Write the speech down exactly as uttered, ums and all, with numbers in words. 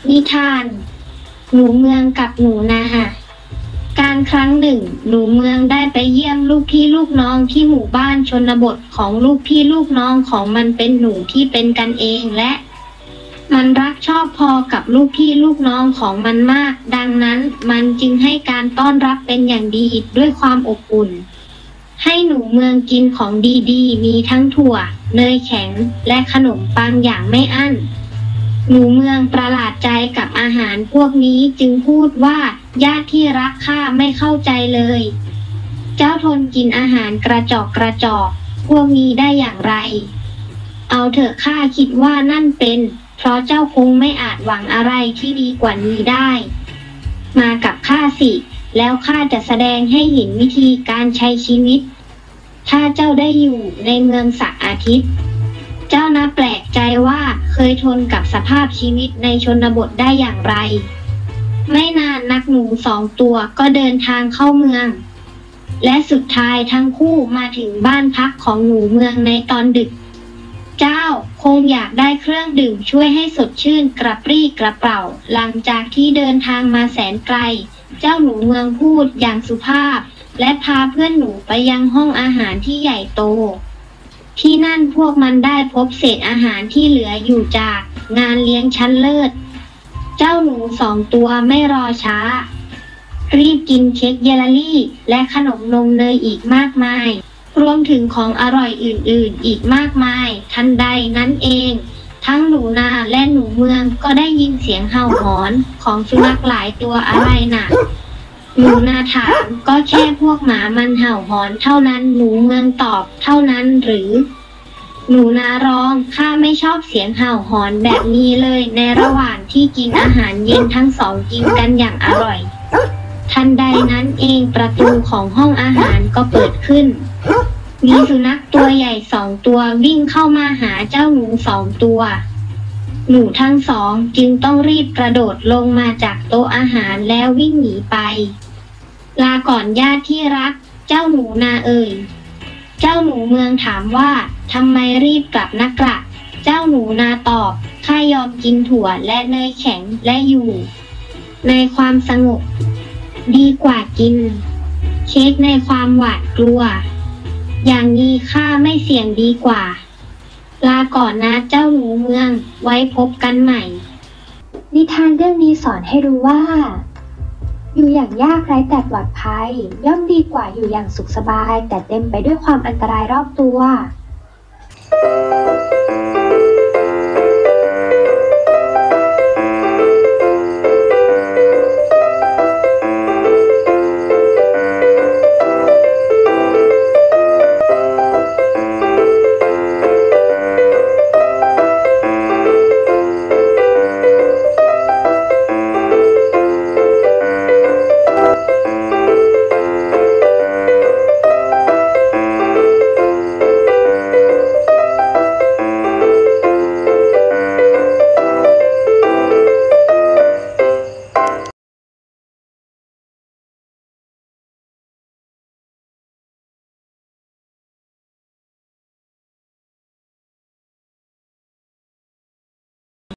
นิทานหนูเมืองกับหนูนาการครั้งหนึ่งหนูเมืองได้ไปเยี่ยมลูกพี่ลูกน้องที่หมู่บ้านชนบทของลูกพี่ลูกน้องของมันเป็นหนูที่เป็นกันเองและมันรักชอบพอกับลูกพี่ลูกน้องของมันมากดังนั้นมันจึงให้การต้อนรับเป็นอย่างดีด้วยความอบอุ่นให้หนูเมืองกินของดีๆมีทั้งถั่วเนยแข็งและขนมปังอย่างไม่อั้นหนูเมืองประหลาดใจกับอาหารพวกนี้จึงพูดว่าญาติที่รักข้าไม่เข้าใจเลยเจ้าทนกินอาหารกระจอกกระจอกพวกนี้ได้อย่างไรเอาเถอะข้าคิดว่านั่นเป็นเพราะเจ้าคงไม่อาจหวังอะไรที่ดีกว่านี้ได้มากับข้าสิแล้วข้าจะแสดงให้เห็นวิธีการใช้ชีวิตถ้าเจ้าได้อยู่ในเมืองแสงอาทิตย์เจ้าน่าแปลกใจว่าเคยทนกับสภาพชีวิตในชนบทได้อย่างไรไม่นานนักหนูสองตัวก็เดินทางเข้าเมืองและสุดท้ายทั้งคู่มาถึงบ้านพักของหนูเมืองในตอนดึกเจ้าคงอยากได้เครื่องดื่มช่วยให้สดชื่นกระปรี้กระเปร่าหลังจากที่เดินทางมาแสนไกลเจ้าหนูเมืองพูดอย่างสุภาพและพาเพื่อนหนูไปยังห้องอาหารที่ใหญ่โตที่นั่นพวกมันได้พบเศษอาหารที่เหลืออยู่จากงานเลี้ยงชั้นเลิศเจ้าหนูสองตัวไม่รอช้ารีบกินเค้กเยลลี่และขนมนมเนยอีกมากมายรวมถึงของอร่อยอื่นๆอีกมากมายทันใดนั้นเองทั้งหนูนาและหนูเมืองก็ได้ยินเสียงเห่าหอนของสุนัขหลายตัวอะไรน่ะหนูนาถามก็แค่พวกหมามันเห่าหอนเท่านั้นหนูเมืองตอบเท่านั้นหรือหนูนาร้องข้าไม่ชอบเสียงเห่าหอนแบบนี้เลยในระหว่างที่กินอาหารเย็นทั้งสองกินกันอย่างอร่อยทันใดนั้นเองประตูของห้องอาหารก็เปิดขึ้นมีสุนัขตัวใหญ่สองตัววิ่งเข้ามาหาเจ้าหนูสองตัวหนูทั้งสองจึงต้องรีบกระโดดลงมาจากโต๊ะอาหารแล้ววิ่งหนีไปลาก่อนญาติที่รักเจ้าหนูนาเอ่ยเจ้าหนูเมืองถามว่าทำไมรีบกลับนักกระเจ้าหนูนาตอบข้ายอมกินถั่วและเนยแข็งและอยู่ในความสงบดีกว่ากินเค้กในความหวาดกลัวอย่างนี้ข้าไม่เสี่ยงดีกว่าลาก่อนนะเจ้าหนูเมืองไว้พบกันใหม่นิทานเรื่องนี้สอนให้รู้ว่าอยู่อย่างยากไร้แต่ปลอดภัยย่อมดีกว่าอยู่อย่างสุขสบายแต่เต็มไปด้วยความอันตรายรอบตัว